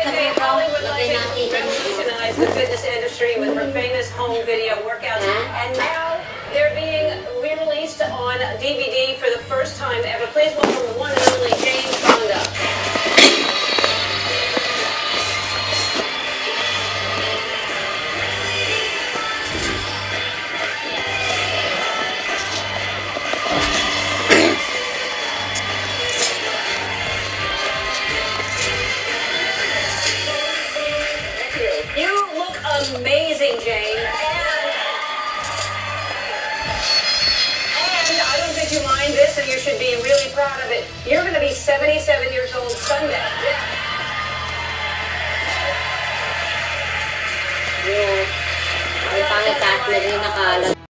Jane Hollywood legend who revolutionized the fitness industry with her famous home video workouts, and now they're being re-released on DVD for the first time ever. Please welcome the one and only Jane Fonda. You look amazing, Jane. And I don't think you mind this, and you should be really proud of it. You're going to be 77 years old Sunday. Ang pangit, medyo nakalat.